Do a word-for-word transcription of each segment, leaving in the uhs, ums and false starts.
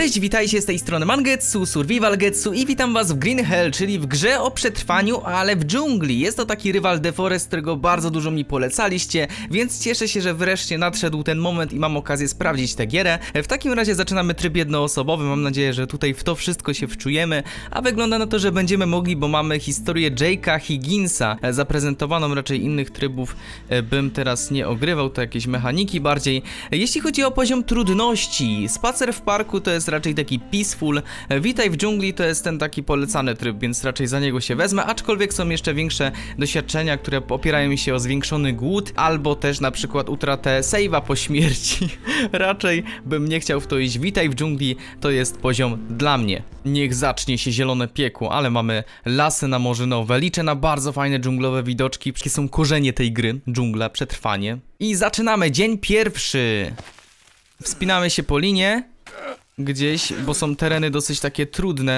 Cześć, witajcie z tej strony Mangetsu, Survival Getsu i witam was w Green Hell, czyli w grze o przetrwaniu, ale w dżungli. Jest to taki rywal The Forest, którego bardzo dużo mi polecaliście, więc cieszę się, że wreszcie nadszedł ten moment i mam okazję sprawdzić tę gierę. W takim razie zaczynamy tryb jednoosobowy, mam nadzieję, że tutaj w to wszystko się wczujemy, a wygląda na to, że będziemy mogli, bo mamy historię Jake'a Higginsa, zaprezentowaną, raczej innych trybów bym teraz nie ogrywał, to jakieś mechaniki bardziej. Jeśli chodzi o poziom trudności, spacer w parku to jest raczej taki peaceful, witaj w dżungli to jest ten taki polecany tryb, więc raczej za niego się wezmę, aczkolwiek są jeszcze większe doświadczenia, które opierają się o zwiększony głód, albo też na przykład utratę save'a po śmierci. Raczej bym nie chciał w to iść. Witaj w dżungli to jest poziom dla mnie. Niech zacznie się zielone piekło, ale mamy lasy namorzynowe, liczę na bardzo fajne dżunglowe widoczki, jakie są korzenie tej gry, dżungla, przetrwanie. I zaczynamy dzień pierwszy. Wspinamy się po linie gdzieś, bo są tereny dosyć takie trudne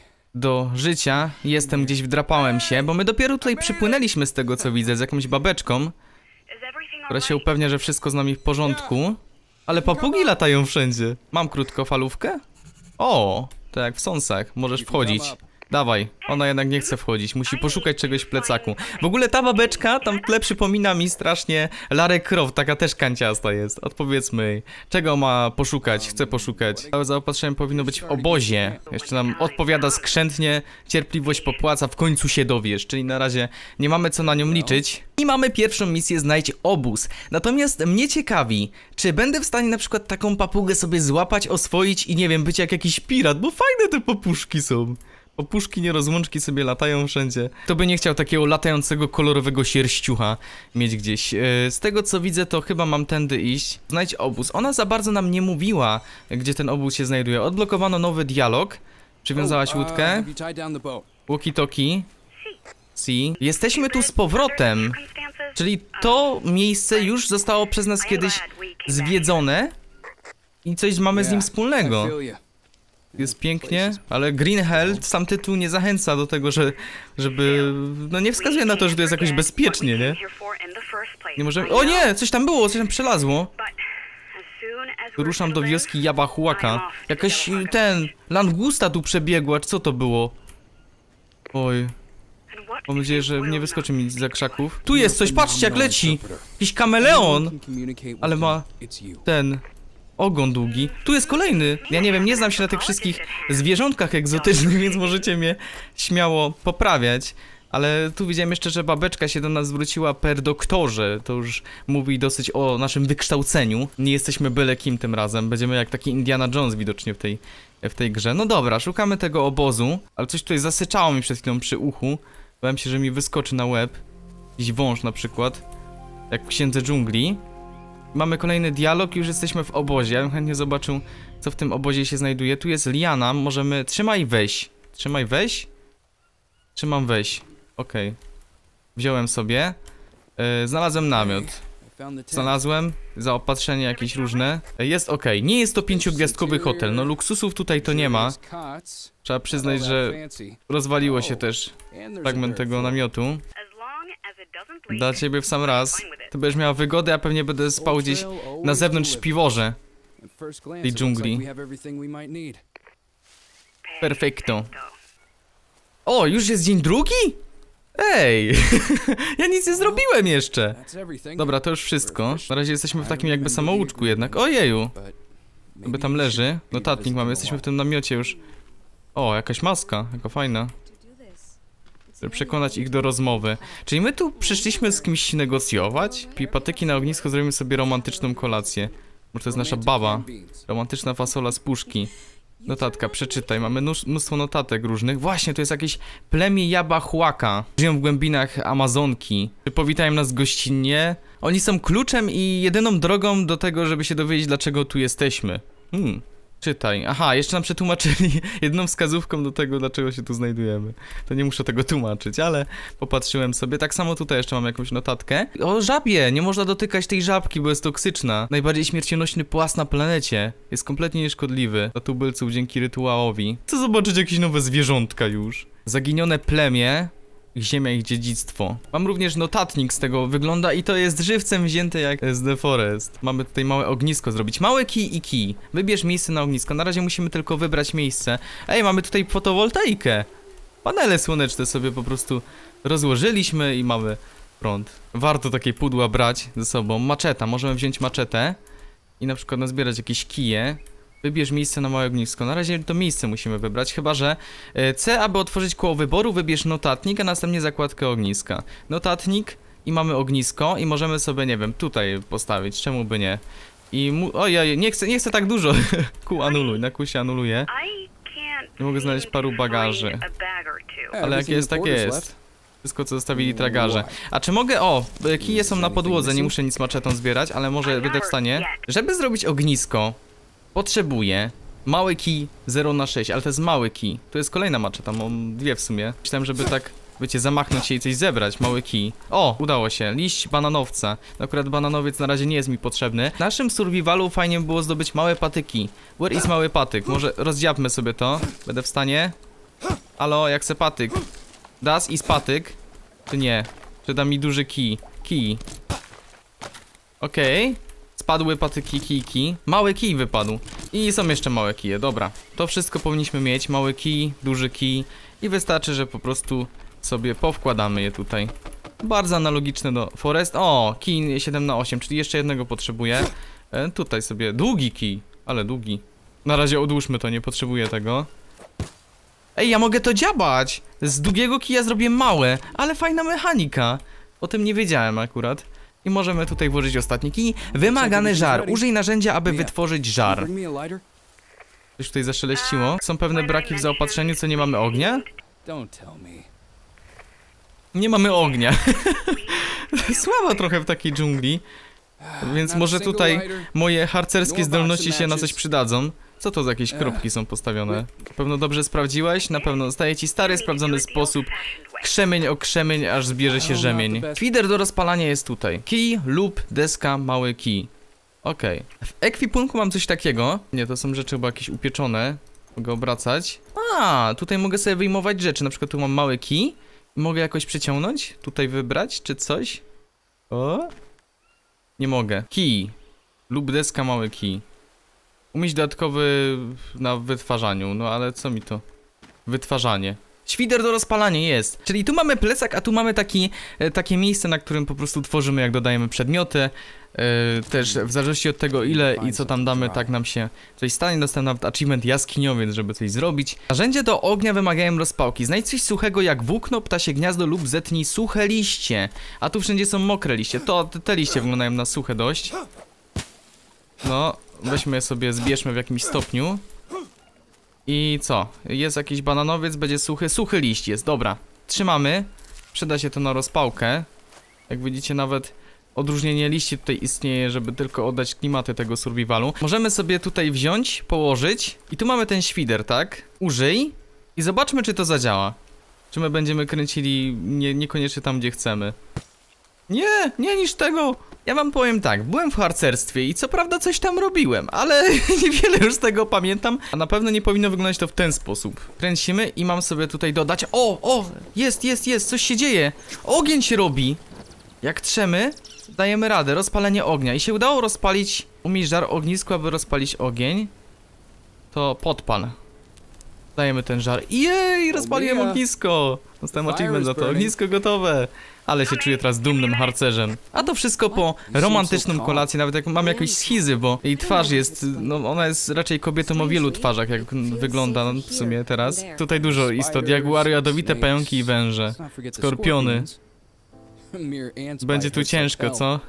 do życia. Jestem gdzieś, wdrapałem się, bo my dopiero tutaj przypłynęliśmy z tego co widzę, z jakąś babeczką, która się upewnia, że wszystko z nami w porządku. Ale papugi latają wszędzie. Mam krótkofalówkę? O, to jak w sąsach, możesz wchodzić. Dawaj, ona jednak nie chce wchodzić, musi poszukać czegoś w plecaku. W ogóle ta babeczka tam w tle przypomina mi strasznie Larę Croft, taka też kanciasta jest. Odpowiedzmy jej, czego ma poszukać, chce poszukać. Całe zaopatrzenie powinno być w obozie. Jeszcze nam odpowiada skrzętnie, cierpliwość popłaca, w końcu się dowiesz. Czyli na razie nie mamy co na nią liczyć. I mamy pierwszą misję, znajdź obóz. Natomiast mnie ciekawi, czy będę w stanie na przykład taką papugę sobie złapać, oswoić i nie wiem, być jak jakiś pirat, bo fajne te papuszki są. Opuszki nierozłączki sobie latają wszędzie. Kto by nie chciał takiego latającego kolorowego sierściucha mieć gdzieś. Z tego co widzę, to chyba mam tędy iść. Znajdź obóz. Ona za bardzo nam nie mówiła, gdzie ten obóz się znajduje. Odblokowano nowy dialog. Przywiązałaś łódkę. Walkie-talkie. Si. Jesteśmy tu z powrotem. Czyli to miejsce już zostało przez nas kiedyś zwiedzone. I coś mamy z nim wspólnego. Jest pięknie, ale Green Hell, sam tytuł nie zachęca do tego, że, żeby... No nie wskazuje na to, że to jest jakoś bezpiecznie, nie? Nie możemy... O nie! Coś tam było, coś tam przelazło. Ruszam do wioski Yabahuaka. Jakaś ten... langusta tu przebiegła, czy co to było? Oj. Mam nadzieję, że nie wyskoczy mi za krzaków. Tu jest coś, patrzcie jak leci! Jakiś kameleon! Ale ma... ten... ogon długi. Tu jest kolejny. Ja nie wiem, nie znam się na tych wszystkich zwierzątkach egzotycznych, więc możecie mnie śmiało poprawiać. Ale tu widziałem jeszcze, że babeczka się do nas zwróciła per doktorze. To już mówi dosyć o naszym wykształceniu. Nie jesteśmy byle kim tym razem. Będziemy jak taki Indiana Jones widocznie w tej, w tej grze. No dobra, szukamy tego obozu. Ale coś tutaj zasyczało mi przed chwilą przy uchu. Bałem się, że mi wyskoczy na łeb. Jakiś wąż na przykład. Jak w Księdze Dżungli. Mamy kolejny dialog, już jesteśmy w obozie. Ja bym chętnie zobaczył, co w tym obozie się znajduje. Tu jest liana, możemy... Trzymaj, weź. Trzymaj, weź. Trzymam, weź. Okej. Okay. Wziąłem sobie. Yy, znalazłem namiot. Znalazłem. Zaopatrzenie jakieś różne. Jest ok. Nie jest to pięciogwiazdkowy hotel. No luksusów tutaj to nie ma. Trzeba przyznać, że rozwaliło się też fragment tego namiotu. Dla ciebie w sam raz. Ty będziesz miała wygodę, a pewnie będę spał gdzieś na zewnątrz w piworze tej dżungli. Perfekto. O, już jest dzień drugi? Ej! Ja nic nie zrobiłem jeszcze. Dobra, to już wszystko. Na razie jesteśmy w takim jakby samouczku jednak. Ojeju. Jakby tam leży. Notatnik mamy, jesteśmy w tym namiocie już. O, jakaś maska, jaka fajna. Przekonać ich do rozmowy. Czyli my tu przyszliśmy z kimś negocjować? Pij patyki na ognisko, zrobimy sobie romantyczną kolację. Może to jest nasza baba. Romantyczna fasola z puszki. Notatka, przeczytaj. Mamy mnóstwo notatek różnych. Właśnie, to jest jakieś plemię Yabahuaka. Żyją w głębinach Amazonki. Powitają nas gościnnie. Oni są kluczem i jedyną drogą do tego, żeby się dowiedzieć, dlaczego tu jesteśmy. Hmm. Czytaj. Aha, jeszcze nam przetłumaczyli jedną wskazówką do tego, dlaczego się tu znajdujemy. To nie muszę tego tłumaczyć, ale popatrzyłem sobie. Tak samo tutaj jeszcze mam jakąś notatkę. O żabie! Nie można dotykać tej żabki, bo jest toksyczna. Najbardziej śmiercionośny płas na planecie. Jest kompletnie nieszkodliwy dla tubylców dzięki rytuałowi. Chcę zobaczyć jakieś nowe zwierzątka już. Zaginione plemię. Ziemia ich dziedzictwo. Mam również notatnik z tego wygląda i to jest żywcem wzięte jak z The Forest. Mamy tutaj małe ognisko zrobić. Małe kij i kij. Wybierz miejsce na ognisko. Na razie musimy tylko wybrać miejsce. Ej, mamy tutaj fotowoltaikę. Panele słoneczne sobie po prostu rozłożyliśmy i mamy prąd. Warto takie pudła brać ze sobą. Maczeta. Możemy wziąć maczetę i na przykład nazbierać jakieś kije. Wybierz miejsce na małe ognisko. Na razie to miejsce musimy wybrać, chyba że C, aby otworzyć koło wyboru, wybierz notatnik, a następnie zakładkę ogniska. Notatnik i mamy ognisko i możemy sobie, nie wiem, tutaj postawić, czemu by nie. I mu... Ojej, nie chcę, nie chcę tak dużo. Ku anuluj, na Q się anuluje. Nie mogę znaleźć paru bagaży. Ale jak jest, tak jest. Wszystko co zostawili tragarze. A czy mogę, o, kije są na podłodze, nie muszę nic maczetą zbierać, ale może będę w stanie. Żeby zrobić ognisko, potrzebuję mały kij zero na sześć, ale to jest mały kij. Tu jest kolejna maczeta, mam dwie w sumie. Myślałem, żeby tak, wiecie, zamachnąć się i coś zebrać. Mały kij. O, udało się. Liść bananowca. Akurat bananowiec na razie nie jest mi potrzebny. W naszym survivalu fajnie było zdobyć małe patyki. Where is mały patyk? Może rozdziabmy sobie to. Będę w stanie. Alo, jak se patyk? Das is patyk? Czy nie? Czy da mi duży kij? Kij. Okej. Okay. Spadły patyki, kijki. Mały kij wypadł. I są jeszcze małe kije, dobra. To wszystko powinniśmy mieć. Mały kij, duży kij. I wystarczy, że po prostu sobie powkładamy je tutaj. Bardzo analogiczne do Forest. O, kij siedem na osiem, czyli jeszcze jednego potrzebuję. E, tutaj sobie długi kij, ale długi. Na razie odłóżmy to, nie potrzebuję tego. Ej, ja mogę to dziabać! Z długiego kija zrobię małe, ale fajna mechanika. O tym nie wiedziałem akurat. I możemy tutaj włożyć ostatni kij. Wymagany żar. Użyj narzędzia, aby wytworzyć żar. Coś tutaj zaszeleściło. Są pewne braki w zaopatrzeniu, co nie mamy ognia? Nie mamy ognia. Słabo trochę w takiej dżungli. Więc może tutaj moje harcerskie zdolności się na coś przydadzą. Co to za jakieś kropki są postawione? Na pewno dobrze sprawdziłeś? Na pewno zostaje ci stary, sprawdzony sposób. Krzemień o krzemień, aż zbierze się rzemień. Feeder do rozpalania jest tutaj. Kij lub deska, mały kij. Okej. Okay. W ekwipunku mam coś takiego. Nie, to są rzeczy chyba jakieś upieczone. Mogę obracać. A, tutaj mogę sobie wyjmować rzeczy. Na przykład tu mam mały kij. Mogę jakoś przeciągnąć? Tutaj wybrać, czy coś? O? Nie mogę. Kij lub deska, mały kij. Umieć dodatkowy na wytwarzaniu, no ale co mi to? Wytwarzanie. Świder do rozpalania jest. Czyli tu mamy plecak, a tu mamy taki, e, takie miejsce, na którym po prostu tworzymy, jak dodajemy przedmioty. E, też w zależności od tego, ile i co tam damy, tak nam się coś stanie. Dostałem nawet achievement jaskiniowiec, żeby coś zrobić. Narzędzia do ognia wymagają rozpałki. Znajdź coś suchego jak włókno, ptasie gniazdo lub zetnij suche liście. A tu wszędzie są mokre liście. To te, te liście wyglądają na suche dość. No, weźmy je sobie, zbierzmy w jakimś stopniu. I co? Jest jakiś bananowiec, będzie suchy. Suchy liść jest, dobra. Trzymamy. Przyda się to na rozpałkę. Jak widzicie, nawet odróżnienie liści tutaj istnieje, żeby tylko oddać klimaty tego survivalu. Możemy sobie tutaj wziąć, położyć. I tu mamy ten świder, tak? Użyj. I zobaczmy, czy to zadziała. Czy my będziemy kręcili nie, niekoniecznie tam, gdzie chcemy. Nie, nie niż tego. Ja wam powiem tak, byłem w harcerstwie i co prawda coś tam robiłem, ale niewiele już z tego pamiętam. A na pewno nie powinno wyglądać to w ten sposób. Kręcimy i mam sobie tutaj dodać. O, o, jest, jest, jest, coś się dzieje. Ogień się robi. Jak trzemy, dajemy radę, rozpalenie ognia. I się udało rozpalić, umieć żar ognisko, aby rozpalić ogień. To podpal. Dajemy ten żar. Jej, rozpaliłem ognisko. Dostałem achievement za to. Ognisko gotowe. Ale się czuję teraz dumnym harcerzem. A to wszystko po romantyczną kolację. Nawet jak mam jakieś schizy, bo jej twarz jest, no ona jest raczej kobietą o wielu twarzach, jak wygląda w sumie teraz. Tutaj dużo istot. Jaguary, jadowite pająki i węże. Skorpiony. Będzie tu ciężko, co?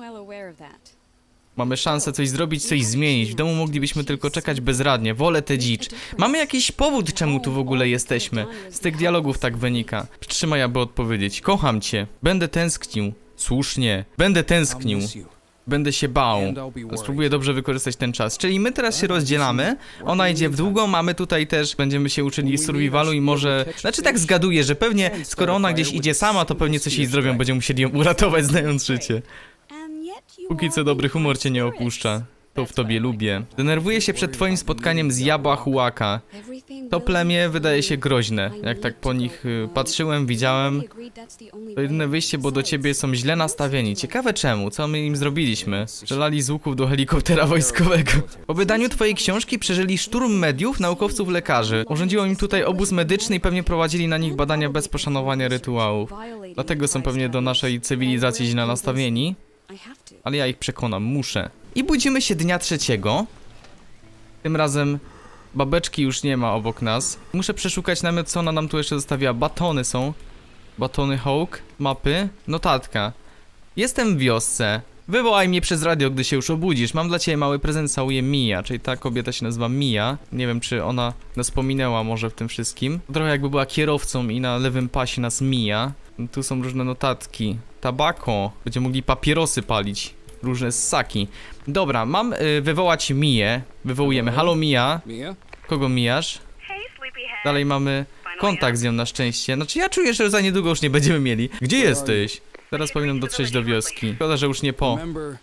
Mamy szansę coś zrobić, coś zmienić. W domu moglibyśmy tylko czekać bezradnie. Wolę tę dzicz. Mamy jakiś powód, czemu tu w ogóle jesteśmy. Z tych dialogów tak wynika. Przytrzymaj, aby odpowiedzieć. Kocham cię. Będę tęsknił. Słusznie. Będę tęsknił. Będę się bał. Spróbuję dobrze wykorzystać ten czas. Czyli my teraz się rozdzielamy. Ona idzie w długą, mamy tutaj też, będziemy się uczyli survivalu i może... Znaczy tak zgaduję, że pewnie skoro ona gdzieś idzie sama, to pewnie coś jej zrobią. Będziemy musieli ją uratować, znając życie. Póki co dobry humor cię nie opuszcza. To w tobie lubię. Denerwuję się przed twoim spotkaniem z Jabła Huaka. To plemię wydaje się groźne. Jak tak po nich y, patrzyłem, widziałem, to jedyne wyjście, bo do ciebie są źle nastawieni. Ciekawe czemu, co my im zrobiliśmy? Strzelali z łuków do helikoptera wojskowego. Po wydaniu twojej książki przeżyli szturm mediów, naukowców, lekarzy. Urządziło im tutaj obóz medyczny i pewnie prowadzili na nich badania bez poszanowania rytuałów. Dlatego są pewnie do naszej cywilizacji źle nastawieni. Ale ja ich przekonam, muszę. I budzimy się dnia trzeciego. Tym razem babeczki już nie ma obok nas. Muszę przeszukać namiot, co ona nam tu jeszcze zostawiła. Batony są. Batony Hawk. Mapy. Notatka. Jestem w wiosce. Wywołaj mnie przez radio, gdy się już obudzisz. Mam dla ciebie mały prezent, całuję Mia. Czyli ta kobieta się nazywa Mia. Nie wiem, czy ona nas pominęła może w tym wszystkim. Trochę jakby była kierowcą i na lewym pasie nas mija. Tu są różne notatki. Tabako. Będziemy mogli papierosy palić. Różne ssaki. Dobra, mam y, wywołać Mię. Wywołujemy. Halo Mia. Kogo mijasz? Dalej mamy kontakt z nią na szczęście. Znaczy ja czuję, że za niedługo już nie będziemy mieli. Gdzie jesteś? Teraz powinienem dotrzeć do wioski. Szkoda, że już nie po.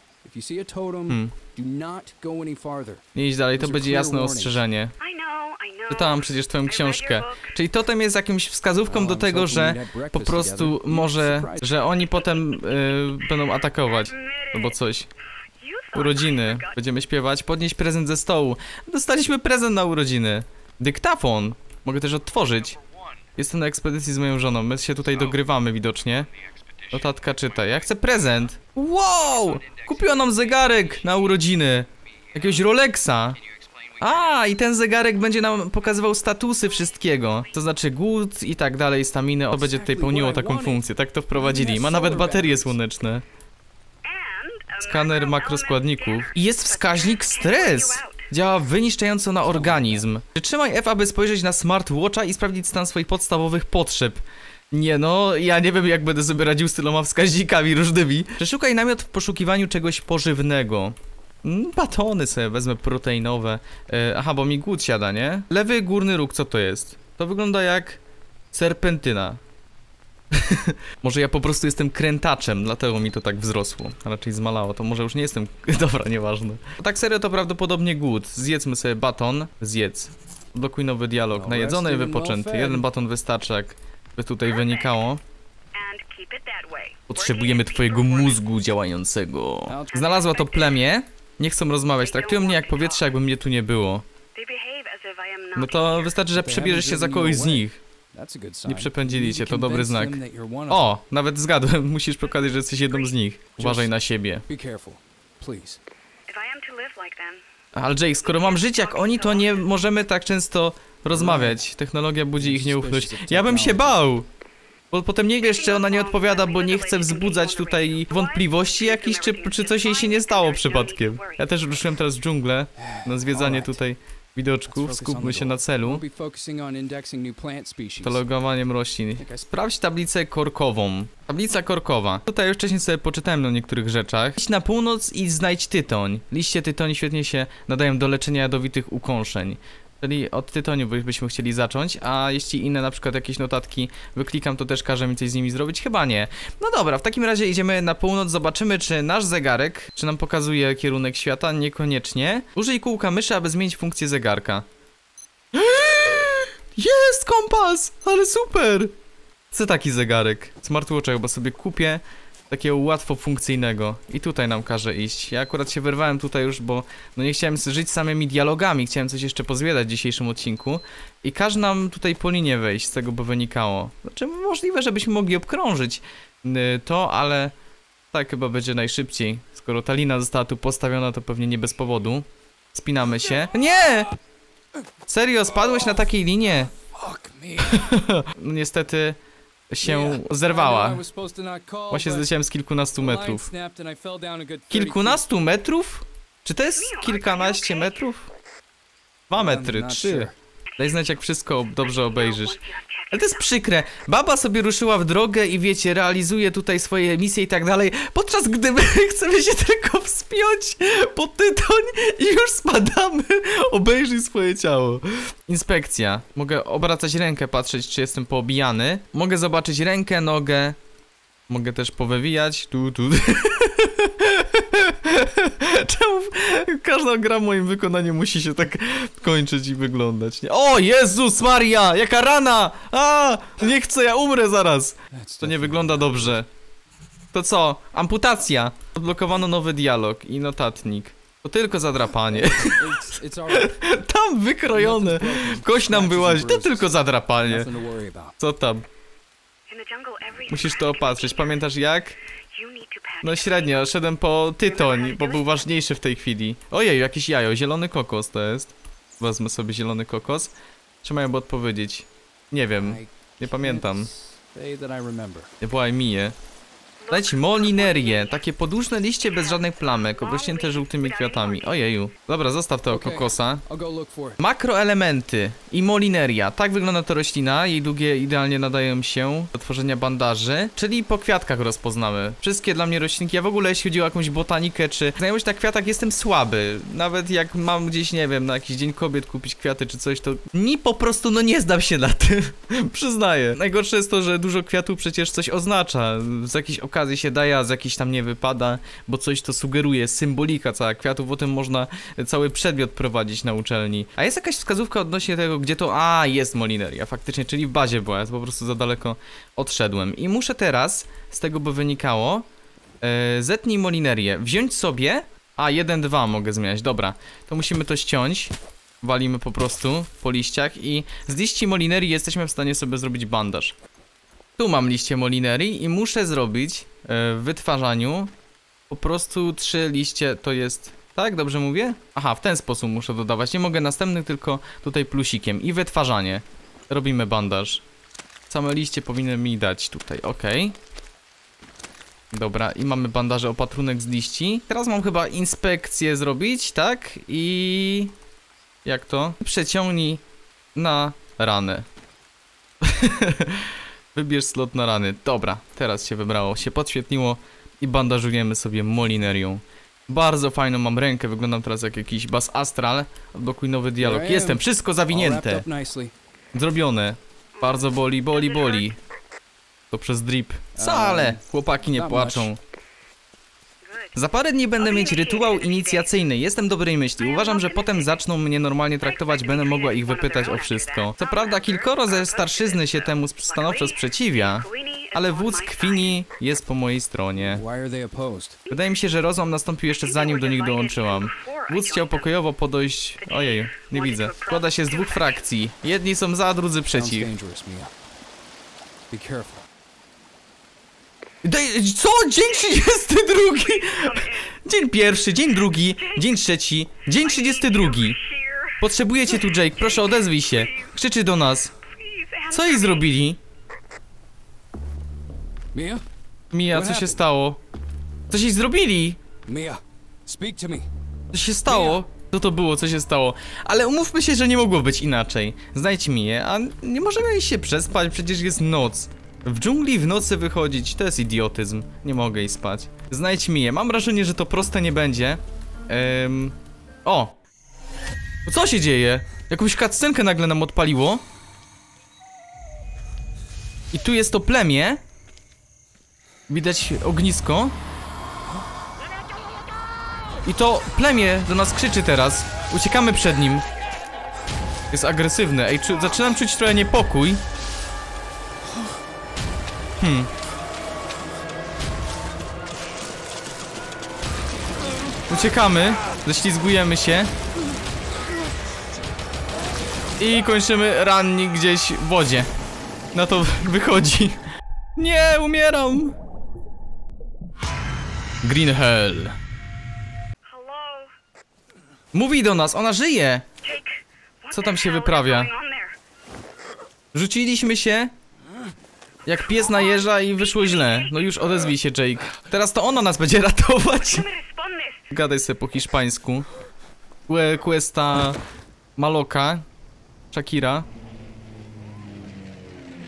Hmm. Nie idź dalej, to będzie jasne ostrzeżenie. Czytałam przecież twoją książkę. Czyli totem jest jakimś wskazówką do tego, że po prostu może, że oni potem y, będą atakować. Albo coś. Urodziny. Będziemy śpiewać. Podnieść prezent ze stołu. Dostaliśmy prezent na urodziny. Dyktafon. Mogę też odtworzyć. Jestem na ekspedycji z moją żoną. My się tutaj dogrywamy widocznie. Notatka czyta. Ja chcę prezent. Wow! Kupiła nam zegarek na urodziny. Jakiegoś Rolexa. A, i ten zegarek będzie nam pokazywał statusy wszystkiego. To znaczy głód i tak dalej, staminy. To będzie tutaj pełniło taką funkcję. Tak to wprowadzili. Ma nawet baterie słoneczne. Skaner makroskładników. I jest wskaźnik stres. Działa wyniszczająco na organizm. Przytrzymaj F, aby spojrzeć na smartwatcha i sprawdzić stan swoich podstawowych potrzeb. Nie no, ja nie wiem jak będę sobie radził z tyloma wskaźnikami różnymi. Przeszukaj namiot w poszukiwaniu czegoś pożywnego. Mm, batony sobie wezmę proteinowe. E, aha, bo mi głód siada, nie? Lewy górny róg, co to jest? To wygląda jak serpentyna. Może ja po prostu jestem krętaczem, dlatego mi to tak wzrosło. A raczej zmalało, to może już nie jestem... Dobra, nieważne. Tak serio to prawdopodobnie głód. Zjedzmy sobie baton. Zjedz. Blokuj nowy dialog. Najedzony i wypoczęty. Jeden baton wystarczy, jak by tutaj wynikało. Potrzebujemy twojego mózgu działającego. Znalazła to plemię. Nie chcą rozmawiać. Traktują mnie jak powietrze, jakby mnie tu nie było. No to wystarczy, że przebierzesz się za kogoś z nich. Nie przepędzili cię, to dobry znak. O, nawet zgadłem, musisz pokazać, że jesteś jedną z nich. Uważaj na siebie. Ale Jake, skoro mam żyć jak oni, to nie możemy tak często rozmawiać. Technologia budzi ich nieufność. Ja bym się bał! Bo potem nie wiesz, czy ona nie odpowiada, bo nie chce wzbudzać tutaj wątpliwości jakichś, czy, czy coś jej się nie stało przypadkiem. Ja też ruszyłem teraz w dżunglę na zwiedzanie tutaj widoczków, skupmy się na celu. Katalogowaniem roślin. Sprawdź tablicę korkową. Tablica korkowa. Tutaj już wcześniej sobie poczytałem o niektórych rzeczach. Idź na północ i znajdź tytoń. Liście tytoni świetnie się nadają do leczenia jadowitych ukąszeń. Czyli od tytoniu byśmy chcieli zacząć, a jeśli inne na przykład jakieś notatki wyklikam, to też każe mi coś z nimi zrobić? Chyba nie. No dobra, w takim razie idziemy na północ, zobaczymy czy nasz zegarek, czy nam pokazuje kierunek świata, niekoniecznie. Użyj kółka myszy, aby zmienić funkcję zegarka. Jest kompas! Ale super! Chcę taki zegarek. Smartwatcha chyba sobie kupię. Takiego łatwo funkcyjnego. I tutaj nam każe iść. Ja akurat się wyrwałem tutaj już, bo no nie chciałem żyć samymi dialogami. Chciałem coś jeszcze pozwiedzać w dzisiejszym odcinku. I każe nam tutaj po linie wejść, z tego by wynikało. Znaczy możliwe, żebyśmy mogli obkrążyć yy, to, ale tak chyba będzie najszybciej. Skoro ta lina została tu postawiona, to pewnie nie bez powodu. Spinamy się. Nie! Serio, spadłeś na takiej linie? No niestety... się zerwała. Właśnie zleciałem z kilkunastu metrów. Kilkunastu metrów? Czy to jest kilkanaście metrów? Dwa metry, trzy. Daj znać, jak wszystko dobrze obejrzysz. Ale to jest przykre. Baba sobie ruszyła w drogę i wiecie, realizuje tutaj swoje misje i tak dalej, podczas gdy my chcemy się tylko wspiąć po tytoń i już spadamy. Obejrzyj swoje ciało. Inspekcja. Mogę obracać rękę, patrzeć, czy jestem poobijany. Mogę zobaczyć rękę, nogę. Mogę też powywijać. Tu, tu. Czemu każda gra w moim wykonaniu musi się tak kończyć i wyglądać, nie? O, Jezus Maria, jaka rana! A, nie chcę, ja umrę zaraz. To nie wygląda dobrze. To co? Amputacja. Odblokowano nowy dialog i notatnik. To tylko zadrapanie. Tam wykrojone. Kość nam wyłazi. To tylko zadrapanie. Co tam? Musisz to opatrzyć. Pamiętasz jak? No średnio. Szedłem po tytoń, bo był ważniejszy w tej chwili. Ojej, jakieś jajo. Zielony kokos to jest. Wezmę sobie zielony kokos. Czy mają by odpowiedzieć? Nie wiem. Nie pamiętam. Nie była miję. Dajcie molinerię, takie podłużne liście bez żadnych plamek, obrośnięte żółtymi kwiatami. Ojeju. Dobra, zostaw tego kokosa. Makroelementy i molineria. Tak wygląda ta roślina, jej długie idealnie nadają się do tworzenia bandaży, czyli po kwiatkach rozpoznamy. Wszystkie dla mnie roślinki, ja w ogóle jeśli chodzi o jakąś botanikę czy znajomość na kwiatach jestem słaby. Nawet jak mam gdzieś, nie wiem, na jakiś dzień kobiet kupić kwiaty czy coś, to ni po prostu, no nie zdam się na tym. Przyznaję. Najgorsze jest to, że dużo kwiatów przecież coś oznacza. Z jakiejś okazji się daje, a z jakiejś tam nie wypada, bo coś to sugeruje, symbolika cała kwiatów, o tym można cały przedmiot prowadzić na uczelni. A jest jakaś wskazówka odnośnie tego, gdzie to... A, jest molineria, faktycznie, czyli w bazie była, ja po prostu za daleko odszedłem. I muszę teraz, z tego by wynikało, yy, zetnij molinerię, wziąć sobie... A, jeden, dwa mogę zmieniać, dobra. To musimy to ściąć. Walimy po prostu po liściach i z liści molinerii jesteśmy w stanie sobie zrobić bandaż. Tu mam liście molinerii i muszę zrobić yy, w wytwarzaniu po prostu trzy liście, to jest... Tak? Dobrze mówię? Aha, w ten sposób muszę dodawać. Nie mogę następnych, tylko tutaj plusikiem. I wytwarzanie. Robimy bandaż. Same liście powinny mi dać tutaj, ok. Dobra, i mamy bandaże, opatrunek z liści. Teraz mam chyba inspekcję zrobić, tak? I... Jak to? Przeciągnij na ranę. Wybierz slot na rany. Dobra, teraz się wybrało, się podświetliło i bandażujemy sobie molinerią. Bardzo fajną mam rękę, wyglądam teraz jak jakiś bas astral. Odblokuj nowy dialog. Jestem, wszystko zawinięte. Zrobione. Bardzo boli, boli, boli. To przez drip. Wcale, chłopaki nie płaczą. Za parę dni będę mieć rytuał inicjacyjny, jestem dobrej myśli. Uważam, że potem zaczną mnie normalnie traktować, będę mogła ich wypytać o wszystko. Co prawda kilkoro ze starszyzny się temu stanowczo sprzeciwia, ale wódz Kwini jest po mojej stronie. Wydaje mi się, że rozłam nastąpił jeszcze zanim do nich dołączyłam. Wódz chciał pokojowo podejść... Ojej, nie widzę. Składa się z dwóch frakcji. Jedni są za, drudzy przeciw. Daj, co? Dzień trzydziesty drugi! Dzień pierwszy, dzień drugi, dzień trzeci, dzień trzydziesty drugi. Potrzebuję cię tu, Jake, proszę odezwij się. Krzyczy do nas. Co jej zrobili? Mia? Mia, co się stało? Coś jej zrobili? Mia, speak to me. Co się stało? Co to było, co się stało? Ale umówmy się, że nie mogło być inaczej. Znajdź Mię, a nie możemy jej się przespać, przecież jest noc. W dżungli w nocy wychodzić, to jest idiotyzm. Nie mogę jej spać. Znajdź Mię, mam wrażenie, że to proste nie będzie. Ehm... O! Co się dzieje? Jakąś cutscenkę nagle nam odpaliło. I tu jest to plemię. Widać ognisko. I to plemię do nas krzyczy teraz. Uciekamy przed nim. Jest agresywny. Ej, czu, zaczynam czuć trochę niepokój. Hmm. Uciekamy. Ześlizgujemy się. I kończymy rannik gdzieś w wodzie. Na to wychodzi. Nie, umieram. Green Hell. Mówi do nas, ona żyje. Co tam się wyprawia? Rzuciliśmy się jak pies na jeża i wyszło źle. No już odezwij się, Jake. Teraz to ona nas będzie ratować. Gadaj sobie po hiszpańsku. Cuesta Maloka. Shakira.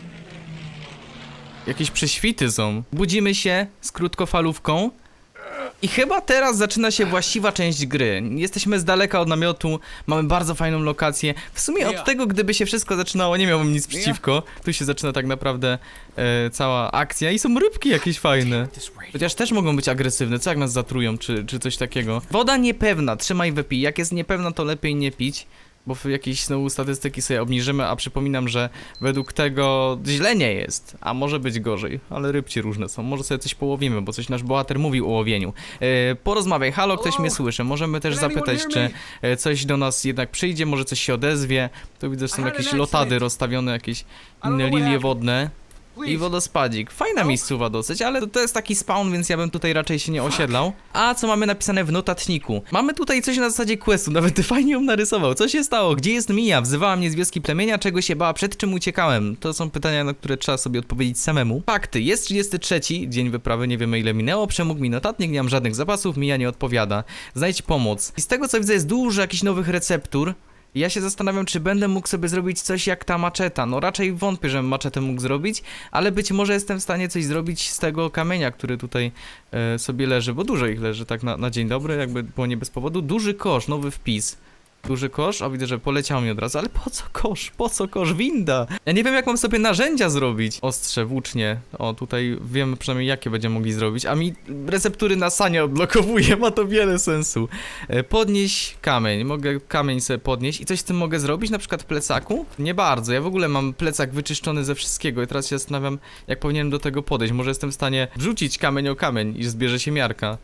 Jakieś prześwity są. Budzimy się z krótkofalówką. I chyba teraz zaczyna się właściwa część gry. Jesteśmy z daleka od namiotu, mamy bardzo fajną lokację. W sumie od tego, gdyby się wszystko zaczynało, nie miałbym nic przeciwko. Tu się zaczyna tak naprawdę e, cała akcja i są rybki jakieś fajne. Chociaż też mogą być agresywne, co jak nas zatrują, czy, czy coś takiego. Woda niepewna, trzymaj wypij. Jak jest niepewna, to lepiej nie pić. Bo jakieś znowu statystyki sobie obniżymy, a przypominam, że według tego źle nie jest, a może być gorzej, ale rybci różne są, może sobie coś połowimy, bo coś nasz bohater mówił o łowieniu. E, porozmawiaj, halo, ktoś mnie słyszy, możemy też zapytać, czy e, coś do nas jednak przyjdzie, może coś się odezwie. Tu widzę, że są jakieś lotady rozstawione, jakieś inne lilie wodne. I wodospadzik. Fajna miejscowa dosyć, ale to jest taki spawn, więc ja bym tutaj raczej się nie osiedlał. A co mamy napisane w notatniku? Mamy tutaj coś na zasadzie questu, nawet ty fajnie ją narysował. Co się stało? Gdzie jest Mia? Wzywała mnie z wioski plemienia, czego się bała, przed czym uciekałem? To są pytania, na które trzeba sobie odpowiedzieć samemu. Fakty. Jest trzydziesty trzeci dzień wyprawy, nie wiemy ile minęło, przemógł mi notatnik, nie mam żadnych zapasów, Mia nie odpowiada. Znajdź pomoc. I z tego co widzę jest dużo jakichś nowych receptur. Ja się zastanawiam, czy będę mógł sobie zrobić coś jak ta maczeta. No raczej wątpię, żebym maczetę mógł zrobić, ale być może jestem w stanie coś zrobić z tego kamienia, który tutaj e, sobie leży, bo dużo ich leży tak na, na dzień dobry, jakby było nie bez powodu. Duży kosz, nowy wpis. Duży kosz, a widzę, że poleciał mi od razu, ale po co kosz? Po co kosz? Winda! Ja nie wiem, jak mam sobie narzędzia zrobić. Ostrze, włócznie. O, tutaj wiemy przynajmniej, jakie będziemy mogli zrobić, a mi receptury na sanie odblokowuje, ma to wiele sensu. E, podnieś kamień, mogę kamień sobie podnieść i coś z tym mogę zrobić, na przykład w plecaku? Nie bardzo, ja w ogóle mam plecak wyczyszczony ze wszystkiego i teraz się zastanawiam, jak powinienem do tego podejść. Może jestem w stanie wrzucić kamień o kamień i zbierze się miarka.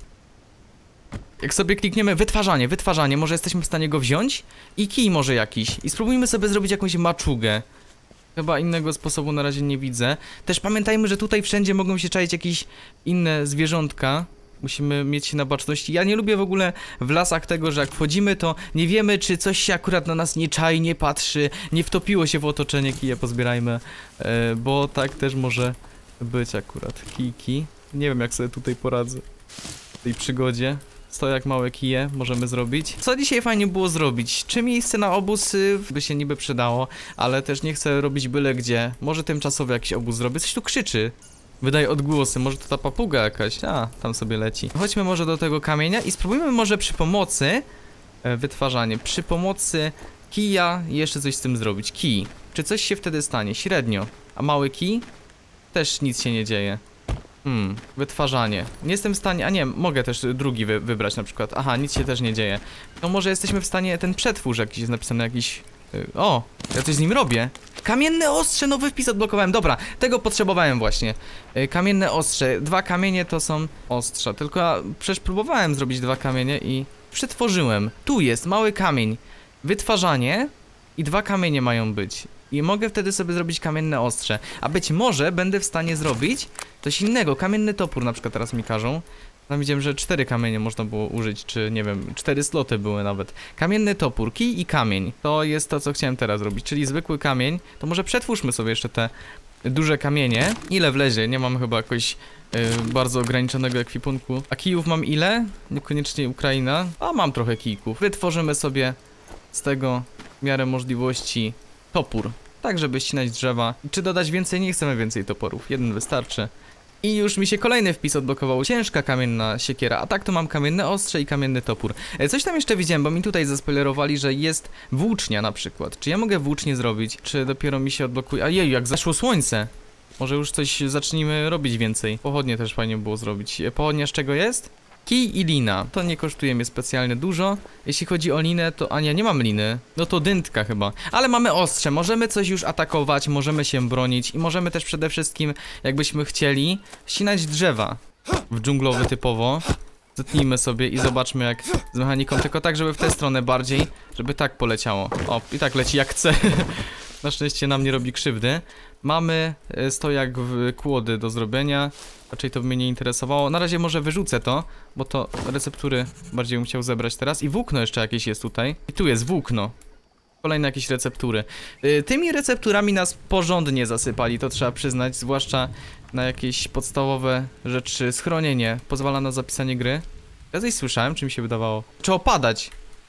Jak sobie klikniemy wytwarzanie, wytwarzanie, może jesteśmy w stanie go wziąć i kij może jakiś i spróbujmy sobie zrobić jakąś maczugę. Chyba innego sposobu na razie nie widzę. Też pamiętajmy, że tutaj wszędzie mogą się czaić jakieś inne zwierzątka. Musimy mieć się na baczności. Ja nie lubię w ogóle w lasach tego, że jak wchodzimy, to nie wiemy, czy coś się akurat na nas nie czai, nie patrzy, nie wtopiło się w otoczenie. Kije pozbierajmy, e, bo tak też może być akurat. Kijki. Nie wiem, jak sobie tutaj poradzę w tej przygodzie. To jak małe kije możemy zrobić. Co dzisiaj fajnie było zrobić? Czy miejsce na obóz y, by się niby przydało, ale też nie chcę robić byle gdzie. Może tymczasowy jakiś obóz zrobię. Coś tu krzyczy. Wydaje odgłosy. Może to ta papuga jakaś. A, tam sobie leci. Chodźmy może do tego kamienia i spróbujmy może przy pomocy e, wytwarzanie. Przy pomocy kija jeszcze coś z tym zrobić. Kij. Czy coś się wtedy stanie? Średnio. A mały kij? Też nic się nie dzieje. Hmm, wytwarzanie. Nie jestem w stanie, a nie, mogę też drugi wy, wybrać na przykład. Aha, nic się też nie dzieje. No może jesteśmy w stanie, ten przetwórz jakiś jest napisany, jakiś... Yy, o, ja coś z nim robię. Kamienne ostrze, nowy wpis odblokowałem, dobra, tego potrzebowałem właśnie. Yy, kamienne ostrze, dwa kamienie to są ostrza, tylko ja przecież próbowałem zrobić dwa kamienie i przetworzyłem. Tu jest mały kamień, wytwarzanie i dwa kamienie mają być. I mogę wtedy sobie zrobić kamienne ostrze. A być może będę w stanie zrobić coś innego. Kamienny topór na przykład teraz mi każą. Tam widziałem, że cztery kamienie można było użyć, czy nie wiem, cztery sloty były nawet. Kamienny topór, kij i kamień. To jest to, co chciałem teraz zrobić, czyli zwykły kamień. To może przetwórzmy sobie jeszcze te duże kamienie. Ile wlezie? Nie mam chyba jakoś yy, bardzo ograniczonego ekwipunku. A kijów mam ile? Niekoniecznie Ukraina. A mam trochę kijków. Wytworzymy sobie z tego w miarę możliwości topór. Tak, żeby ścinać drzewa. Czy dodać więcej? Nie chcemy więcej toporów. Jeden wystarczy. I już mi się kolejny wpis odblokował. Ciężka kamienna siekiera. A tak to mam kamienne ostrze i kamienny topór. E, coś tam jeszcze widziałem, bo mi tutaj zaspoilerowali, że jest włócznia na przykład. Czy ja mogę włócznię zrobić? Czy dopiero mi się odblokuje? A jeju, jak zaszło słońce. Może już coś zacznijmy robić więcej. Pochodnie też fajnie było zrobić. E, pochodnia z czego jest? Kij i lina. To nie kosztuje mnie specjalnie dużo. Jeśli chodzi o linę, to... A nie, nie mam liny. No to dyntka chyba. Ale mamy ostrze. Możemy coś już atakować, możemy się bronić i możemy też przede wszystkim, jakbyśmy chcieli, ścinać drzewa. W dżunglowy typowo. Zetnijmy sobie i zobaczmy jak z mechaniką. Tylko tak, żeby w tę stronę bardziej, żeby tak poleciało. O, i tak leci jak chce. Na szczęście nam nie robi krzywdy. Mamy stojak w kłody do zrobienia. Raczej to by mnie nie interesowało. Na razie może wyrzucę to, bo to receptury bardziej bym chciał zebrać teraz. I włókno jeszcze jakieś jest tutaj. I tu jest włókno. Kolejne jakieś receptury. Yy, tymi recepturami nas porządnie zasypali, to trzeba przyznać. Zwłaszcza na jakieś podstawowe rzeczy. Schronienie pozwala na zapisanie gry. Ja coś słyszałem, czy mi się wydawało? Czy opadać?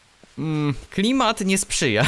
Mm, klimat nie sprzyja.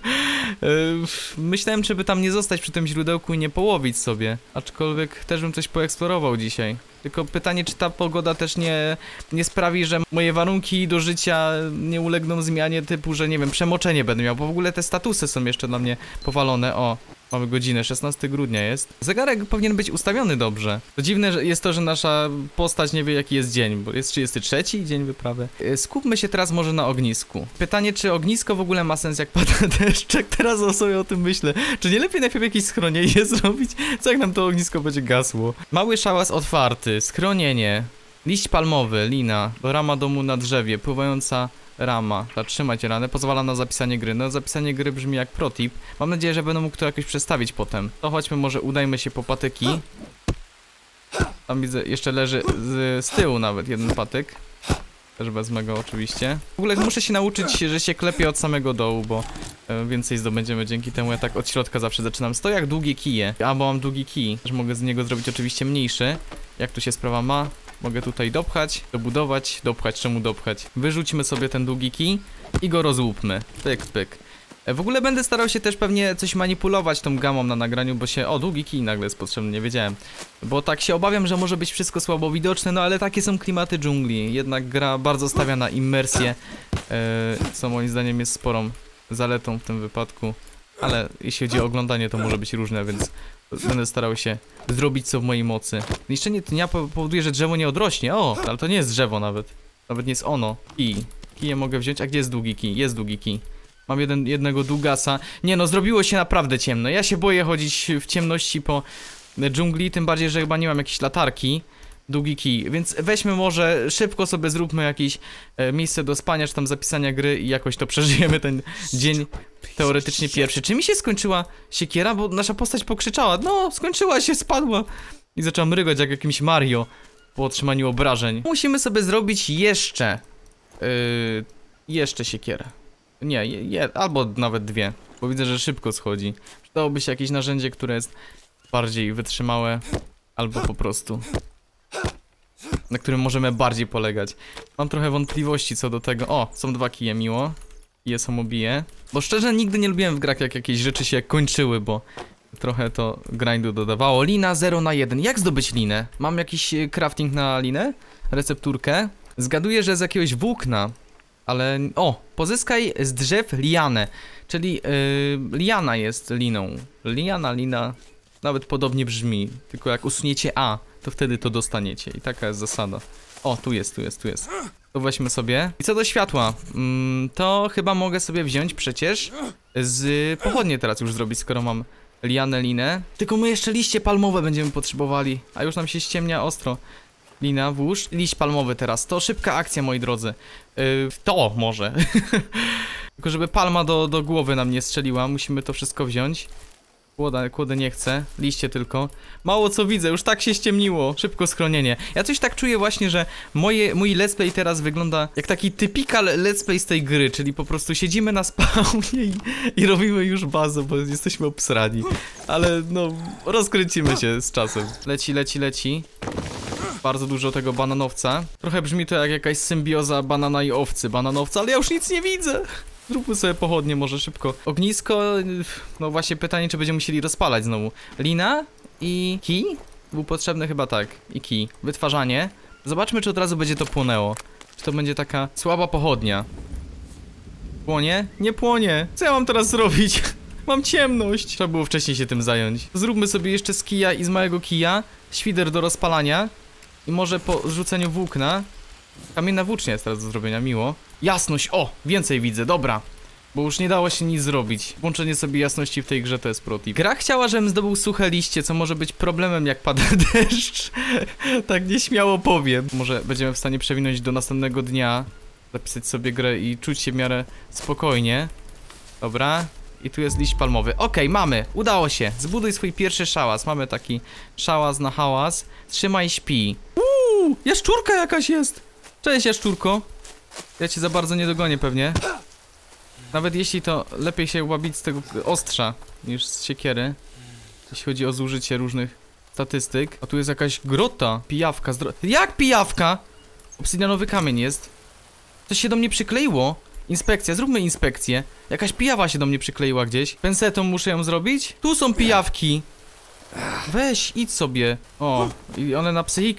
Myślałem, czy by tam nie zostać przy tym źródełku i nie połowić sobie. Aczkolwiek też bym coś poeksplorował dzisiaj. Tylko pytanie, czy ta pogoda też nie, nie sprawi, że moje warunki do życia nie ulegną zmianie typu, że nie wiem, przemoczenie będę miał, bo w ogóle te statusy są jeszcze dla mnie powalone. O, mamy godzinę, szesnastego grudnia jest. Zegarek powinien być ustawiony dobrze. To dziwne że jest to, że nasza postać nie wie, jaki jest dzień, bo jest trzydziesty trzeci dzień wyprawy. Skupmy się teraz może na ognisku. Pytanie, czy ognisko w ogóle ma sens, jak pada deszczek? Teraz o sobie o tym myślę. Czy nie lepiej najpierw jakieś schronienie zrobić? Co jak nam to ognisko będzie gasło? Mały szałas otwarty, schronienie, liść palmowy, lina, rama domu na drzewie, pływająca rama. Zatrzymać ranę, pozwala na zapisanie gry. No, zapisanie gry brzmi jak protip. Mam nadzieję, że będę mógł to jakoś przedstawić potem. To chodźmy, może udajmy się po patyki. Tam widzę, jeszcze leży z, z tyłu nawet jeden patyk. Też wezmę go oczywiście. W ogóle muszę się nauczyć, że się klepie od samego dołu, bo e, więcej zdobędziemy dzięki temu. Ja tak od środka zawsze zaczynam. Sto jak długie kije. A, bo mam długi kij. Też mogę z niego zrobić oczywiście mniejszy. Jak tu się sprawa ma? Mogę tutaj dopchać, dobudować, dopchać, czemu dopchać? Wyrzućmy sobie ten długi kij i go rozłupmy. Pyk, pyk. W ogóle będę starał się też pewnie coś manipulować tą gamą na nagraniu, bo się... O, długi kij nagle jest potrzebny, nie wiedziałem. Bo tak się obawiam, że może być wszystko słabo widoczne, no ale takie są klimaty dżungli. Jednak gra bardzo stawia na immersję, e, co moim zdaniem jest sporą zaletą w tym wypadku. Ale jeśli chodzi o oglądanie, to może być różne, więc będę starał się zrobić co w mojej mocy. Niszczenie dnia powoduje, że drzewo nie odrośnie. O, ale to nie jest drzewo nawet. Nawet nie jest ono. Kij. Kije mogę wziąć. A gdzie jest długi kij? Jest długi kij. Mam jeden, jednego długasa. Nie no, zrobiło się naprawdę ciemno. Ja się boję chodzić w ciemności po dżungli, tym bardziej, że chyba nie mam jakiejś latarki. Długi kij, więc weźmy może szybko sobie zróbmy jakieś e, miejsce do spania, czy tam zapisania gry i jakoś to przeżyjemy ten dzień teoretycznie pierwszy. Czy mi się skończyła siekiera? Bo nasza postać pokrzyczała. No, skończyła się, spadła. I zaczęła mrygać jak jakimś Mario po otrzymaniu obrażeń. Musimy sobie zrobić jeszcze yy, jeszcze siekierę. Nie, je, je, albo nawet dwie, bo widzę, że szybko schodzi. Przydałoby się jakieś narzędzie, które jest bardziej wytrzymałe, albo po prostu na którym możemy bardziej polegać. Mam trochę wątpliwości co do tego. O, są dwa kije, miło. Kije samobije. Bo szczerze nigdy nie lubiłem w grach, jak jakieś rzeczy się kończyły, bo trochę to grindu dodawało. Lina zero na jeden. Jak zdobyć linę? Mam jakiś crafting na linę? Recepturkę? Zgaduję, że z jakiegoś włókna. Ale... O! Pozyskaj z drzew lianę. Czyli yy, liana jest liną. Liana, lina... Nawet podobnie brzmi. Tylko jak usuniecie A, to wtedy to dostaniecie. I taka jest zasada. O, tu jest, tu jest, tu jest. To weźmy sobie. I co do światła, mm, to chyba mogę sobie wziąć przecież z pochodnie teraz już zrobić, skoro mam lianę, linę. Tylko my jeszcze liście palmowe będziemy potrzebowali. A już nam się ściemnia ostro. Lina, włóż, liść palmowy teraz. To szybka akcja, moi drodzy. Yy, to może. Tylko żeby palma do, do głowy nam nie strzeliła, musimy to wszystko wziąć. Kłodę, kłodę nie chcę, liście tylko. Mało co widzę, już tak się ściemniło. Szybko schronienie. Ja coś tak czuję właśnie, że moje, mój let's play teraz wygląda jak taki typical let's play z tej gry, czyli po prostu siedzimy na spawnie i, i robimy już bazę, bo jesteśmy obsrani. Ale no, rozkręcimy się z czasem. Leci, leci, leci. Bardzo dużo tego bananowca. Trochę brzmi to jak jakaś symbioza banana i owcy. Bananowca, ale ja już nic nie widzę. Zróbmy sobie pochodnie może szybko. Ognisko, no właśnie pytanie, czy będziemy musieli rozpalać znowu. Lina i kij? Był potrzebny chyba tak. I kij. Wytwarzanie. Zobaczmy, czy od razu będzie to płonęło. Czy to będzie taka słaba pochodnia. Płonie? Nie płonie. Co ja mam teraz zrobić? Mam ciemność. Trzeba było wcześniej się tym zająć. Zróbmy sobie jeszcze z kija i z małego kija świder do rozpalania. I może po rzuceniu włókna. Kamienna włócznia jest teraz do zrobienia, miło. Jasność, o! Więcej widzę, dobra. Bo już nie dało się nic zrobić. Włączenie sobie jasności w tej grze to jest protip. Gra chciała, żebym zdobył suche liście, co może być problemem, jak pada deszcz. Tak nieśmiało powiem. Może będziemy w stanie przewinąć do następnego dnia. Zapisać sobie grę i czuć się w miarę spokojnie. Dobra. I tu jest liść palmowy. Okej, okay, mamy. Udało się. Zbuduj swój pierwszy szałas. Mamy taki szałas na hałas. Trzymaj, śpi. Uuu, jaszczurka jakaś jest. Cześć, jaszczurko. Ja cię za bardzo nie dogonię pewnie. Nawet jeśli to lepiej się łabić z tego ostrza niż z siekiery. Jeśli chodzi o zużycie różnych statystyk. A tu jest jakaś grota. Pijawka. Zdro... Jak pijawka? Obsydianowy kamień jest. Coś się do mnie przykleiło. Inspekcja, zróbmy inspekcję. Jakaś pijawa się do mnie przykleiła gdzieś. Pensetą muszę ją zrobić? Tu są pijawki. Weź, idź sobie. O, i one na psychikę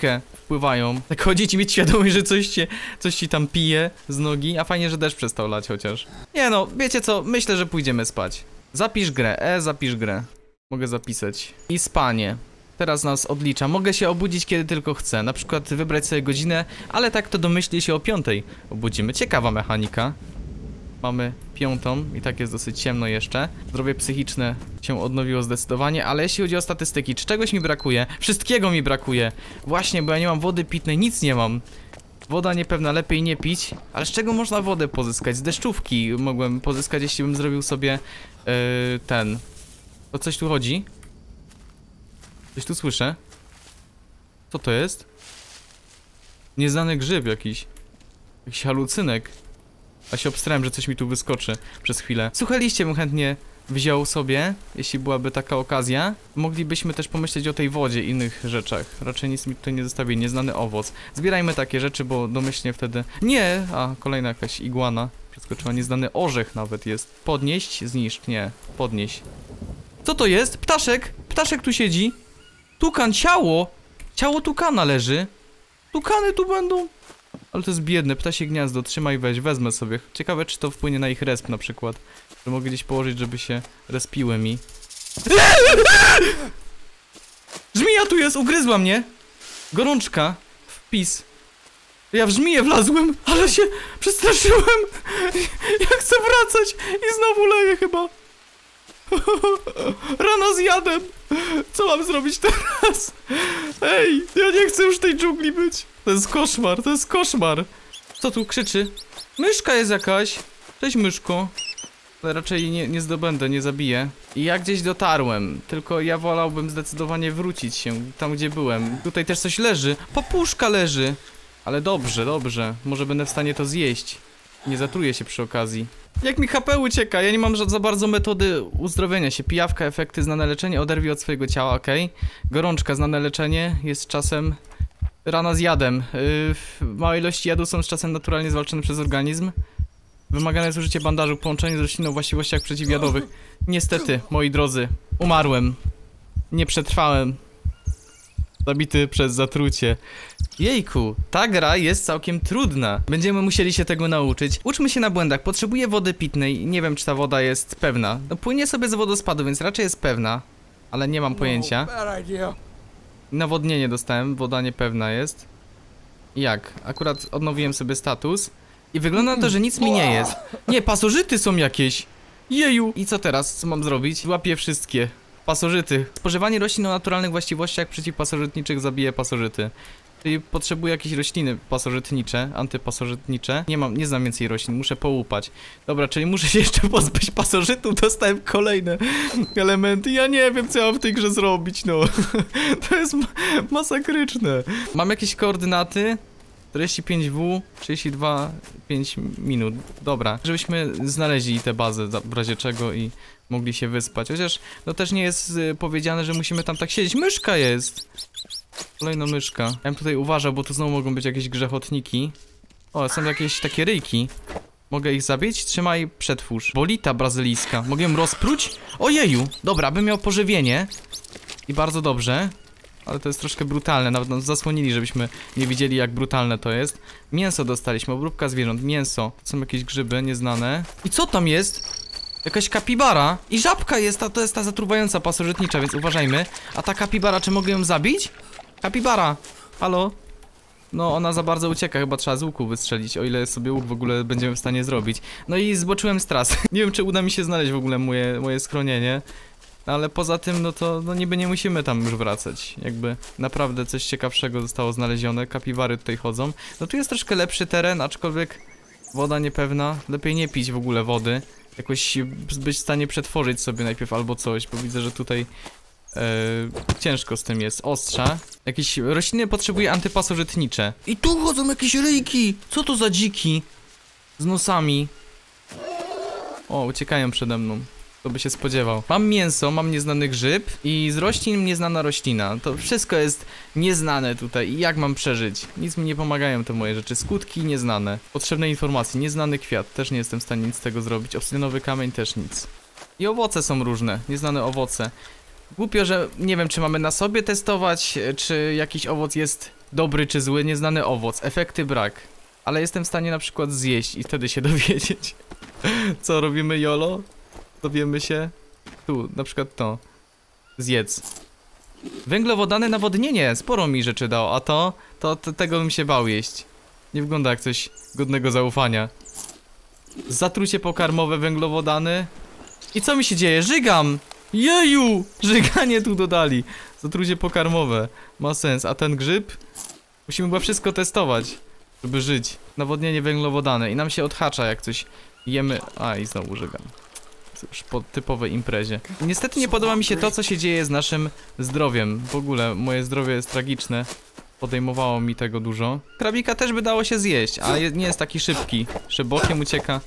wpływają. Tak chodzić i mieć świadomość, że coś ci, coś ci tam pije z nogi, a fajnie, że deszcz przestał lać chociaż. Nie no, wiecie co, myślę, że pójdziemy spać. Zapisz grę, e, zapisz grę. Mogę zapisać. I spanie. Teraz nas odlicza. Mogę się obudzić kiedy tylko chcę. Na przykład wybrać sobie godzinę, ale tak to domyślnie się o piątej obudzimy. Ciekawa mechanika. Mamy piątą i tak jest dosyć ciemno jeszcze. Zdrowie psychiczne się odnowiło zdecydowanie, ale jeśli chodzi o statystyki, czy czegoś mi brakuje? Wszystkiego mi brakuje. Właśnie, bo ja nie mam wody pitnej, nic nie mam. Woda niepewna, lepiej nie pić. Ale z czego można wodę pozyskać? Z deszczówki mogłem pozyskać, jeśli bym zrobił sobie yy, ten. O coś tu chodzi? Coś tu słyszę? Co to jest? Nieznany grzyb jakiś. Jakiś halucynek. A się obstrałem, że coś mi tu wyskoczy przez chwilę. Suche liście bym chętnie wziął sobie, jeśli byłaby taka okazja. Moglibyśmy też pomyśleć o tej wodzie i innych rzeczach. Raczej nic mi tutaj nie zostawi. Nieznany owoc. Zbierajmy takie rzeczy, bo domyślnie wtedy... Nie! A, kolejna jakaś igłana. Przeskoczyła. Nieznany orzech nawet jest. Podnieść? Zniszcz. Nie. Podnieść. Co to jest? Ptaszek! Ptaszek tu siedzi. Tukan, ciało! Ciało tukana leży. Tukany tu będą. Ale to jest biedne, ptasie gniazdo, trzymaj, weź, wezmę sobie. Ciekawe, czy to wpłynie na ich resp na przykład. Że mogę gdzieś położyć, żeby się respiły mi. Żmija tu jest, ugryzła mnie. Gorączka. Wpis. Ja w żmiję wlazłem, ale się przestraszyłem. Ja chcę wracać i znowu leję chyba. Rano z jadem. Co mam zrobić teraz? Ej, ja nie chcę już tej dżungli być. To jest koszmar, to jest koszmar. Co tu krzyczy? Myszka jest jakaś. Cześć myszko. Ale raczej nie, nie zdobędę, nie zabiję. I ja gdzieś dotarłem. Tylko ja wolałbym zdecydowanie wrócić się tam, gdzie byłem. Tutaj też coś leży. Papuszka leży. Ale dobrze, dobrze. Może będę w stanie to zjeść. Nie zatruję się przy okazji. Jak mi H P ucieka, ja nie mam za bardzo metody uzdrowienia się. Pijawka, efekty, znane leczenie, oderwij od swojego ciała, okej. Okay. Gorączka, znane leczenie, jest czasem... Rana z jadem. Yy, małe ilości jadu są z czasem naturalnie zwalczane przez organizm. Wymagane jest użycie bandażu, połączenie z roślinną o właściwościach przeciwjadowych. Niestety, moi drodzy, umarłem. Nie przetrwałem. Zabity przez zatrucie. Jejku, ta gra jest całkiem trudna. Będziemy musieli się tego nauczyć. Uczmy się na błędach. Potrzebuję wody pitnej. Nie wiem, czy ta woda jest pewna. No, płynie sobie z wodospadu, więc raczej jest pewna. Ale nie mam pojęcia. Nawodnienie dostałem, woda niepewna jest. Jak? Akurat odnowiłem sobie status. I wygląda na to, że nic mi nie jest. Nie, pasożyty są jakieś. Jeju. I co teraz? Co mam zrobić? Łapię wszystkie. Pasożyty. Spożywanie roślin o naturalnych właściwościach przeciwpasożytniczych zabije pasożyty. Czyli potrzebuję jakieś rośliny pasożytnicze, antypasożytnicze. Nie mam, nie znam więcej roślin, muszę połupać. Dobra, czyli muszę się jeszcze pozbyć pasożytów, dostałem kolejne elementy. Ja nie wiem, co ja mam w tej grze zrobić, no. To jest ma masakryczne. Mam jakieś koordynaty. czterdzieści pięć W, trzydzieści dwa, pięć minut. Dobra, żebyśmy znaleźli tę bazę w razie czego i mogli się wyspać. Chociaż no też nie jest y, powiedziane, że musimy tam tak siedzieć. Myszka jest! Kolejna myszka. Ja bym tutaj uważał, bo tu znowu mogą być jakieś grzechotniki. O, są jakieś takie ryjki. Mogę ich zabić? Trzymaj, przetwórz. Bolita brazylijska. Mogę ją rozpróć? Ojeju! Dobra, bym miał pożywienie. I bardzo dobrze. Ale to jest troszkę brutalne, nawet nas zasłonili, żebyśmy nie widzieli, jak brutalne to jest. Mięso dostaliśmy, obróbka zwierząt, mięso. To są jakieś grzyby nieznane. I co tam jest? Jakaś kapibara. I żabka jest, a to jest ta zatruwająca pasożytnicza, więc uważajmy. A ta kapibara, czy mogę ją zabić? Kapibara! Halo? No, ona za bardzo ucieka, chyba trzeba z łuku wystrzelić, o ile sobie łuk w ogóle będziemy w stanie zrobić. No i zboczyłem z trasy. Nie wiem, czy uda mi się znaleźć w ogóle moje, moje schronienie. Ale poza tym, no to no niby nie musimy tam już wracać. Jakby naprawdę coś ciekawszego zostało znalezione. Kapiwary tutaj chodzą. No tu jest troszkę lepszy teren, aczkolwiek woda niepewna. Lepiej nie pić w ogóle wody. Jakoś być w stanie przetworzyć sobie najpierw albo coś, bo widzę, że tutaj e, ciężko z tym jest. Ostrza. Jakieś rośliny potrzebuje antypasożytnicze. I tu chodzą jakieś ryjki! Co to za dziki? Z nosami. O, uciekają przede mną. Kto by się spodziewał. Mam mięso, mam nieznany grzyb i z roślin nieznana roślina. To wszystko jest nieznane tutaj i jak mam przeżyć? Nic mi nie pomagają te moje rzeczy. Skutki nieznane. Potrzebne informacje. Nieznany kwiat. Też nie jestem w stanie nic z tego zrobić. Obsydianowy kamień też nic. I owoce są różne. Nieznane owoce. Głupio, że nie wiem, czy mamy na sobie testować, czy jakiś owoc jest Dobry czy zły, nieznany owoc, efekty brak. Ale jestem w stanie na przykład zjeść i wtedy się dowiedzieć. Co robimy, Jolo? Dowiemy się. Tu, na przykład to. Zjedz. Węglowodany nawodnienie, sporo mi rzeczy dał, a to, to, to tego bym się bał jeść. Nie wygląda jak coś godnego zaufania. Zatrucie pokarmowe, węglowodany. I co mi się dzieje? Żygam! Jeju! Żyganie tu dodali. Zatrucie pokarmowe. Ma sens. A ten grzyb? Musimy chyba wszystko testować, żeby żyć. Nawodnienie, węglowodany. I nam się odhacza jak coś jemy. A i znowu żygam. Cóż, po typowej imprezie. Niestety nie podoba mi się to, co się dzieje z naszym zdrowiem. W ogóle moje zdrowie jest tragiczne. Podejmowało mi tego dużo. Krabika też by dało się zjeść, a je, nie jest taki szybki. Że bokiem ucieka.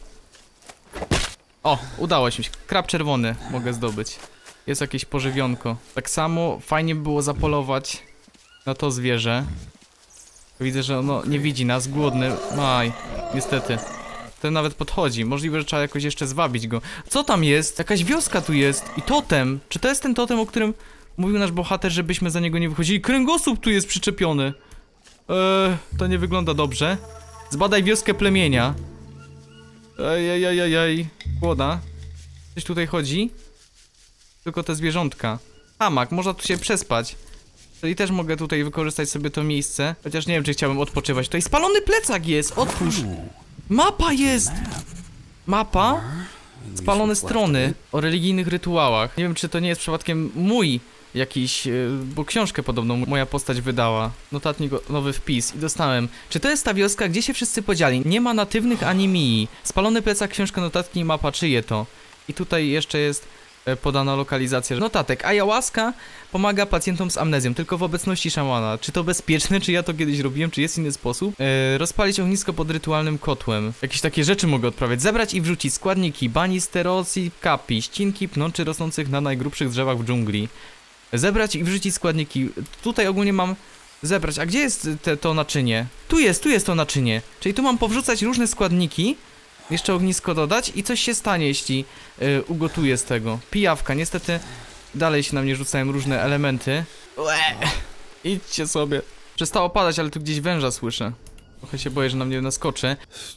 O, udało się. Krab czerwony mogę zdobyć. Jest jakieś pożywionko. Tak samo fajnie by było zapolować na to zwierzę. Widzę, że ono nie widzi nas, głodny. Aj, niestety. Ten nawet podchodzi. Możliwe, że trzeba jakoś jeszcze zwabić go. Co tam jest? Jakaś wioska tu jest. I totem. Czy to jest ten totem, o którym mówił nasz bohater, żebyśmy za niego nie wychodzili? Kręgosłup tu jest przyczepiony. Eee, to nie wygląda dobrze. Zbadaj wioskę plemienia. Ej, ej, ej, ej, ej. Głoda. Coś tutaj chodzi? Tylko te zwierzątka. Hamak, można tu się przespać. Czyli też mogę tutaj wykorzystać sobie to miejsce. Chociaż nie wiem, czy chciałbym odpoczywać. Tutaj spalony plecak jest, otwórz. Mapa jest! Mapa? Spalone strony o religijnych rytuałach. Nie wiem, czy to nie jest przypadkiem mój jakiś, bo książkę podobną moja postać wydała. Notatnik, nowy wpis i dostałem. Czy to jest ta wioska, gdzie się wszyscy podzieli? Nie ma natywnych ani mii. Spalony plecak, książka, notatki i mapa, czyje to? I tutaj jeszcze jest podana lokalizacja. Notatek. Ayahuasca pomaga pacjentom z amnezją, tylko w obecności szamana. Czy to bezpieczne? Czy ja to kiedyś robiłem? Czy jest inny sposób? Eee, rozpalić ognisko pod rytualnym kotłem. Jakieś takie rzeczy mogę odprawiać. Zebrać i wrzucić składniki. Banisterosi, kapi, ścinki pnączy rosnących na najgrubszych drzewach w dżungli. Zebrać i wrzucić składniki. Tutaj ogólnie mam zebrać. A gdzie jest te, to naczynie? Tu jest, tu jest to naczynie. Czyli tu mam powrzucać różne składniki. Jeszcze ognisko dodać i coś się stanie, jeśli y, ugotuję z tego. Pijawka, niestety dalej się na mnie rzucają różne elementy. Ue, idźcie sobie. Przestało padać, ale tu gdzieś węża słyszę. Trochę się boję, że na mnie naskoczy.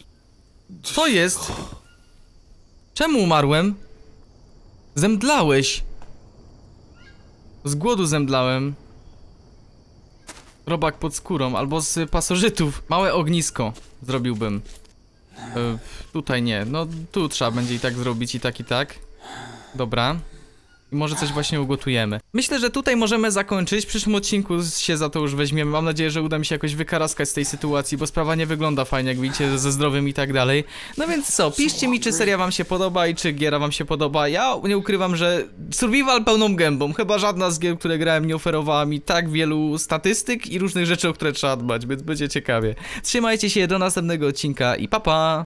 Co jest? Czemu umarłem? Zemdlałeś. Z głodu zemdlałem. Robak pod skórą, albo z pasożytów. Małe ognisko zrobiłbym. E, tutaj nie, no tu trzeba będzie i tak zrobić i tak i tak. Dobra. I może coś właśnie ugotujemy. Myślę, że tutaj możemy zakończyć. W przyszłym odcinku się za to już weźmiemy. Mam nadzieję, że uda mi się jakoś wykaraskać z tej sytuacji, bo sprawa nie wygląda fajnie, jak widzicie, ze zdrowiem i tak dalej. No więc co, piszcie mi, czy seria wam się podoba i czy giera wam się podoba. Ja nie ukrywam, że survival pełną gębą. Chyba żadna z gier, które grałem, nie oferowała mi tak wielu statystyk i różnych rzeczy, o które trzeba dbać, więc będzie ciekawie. Trzymajcie się, do następnego odcinka i pa pa!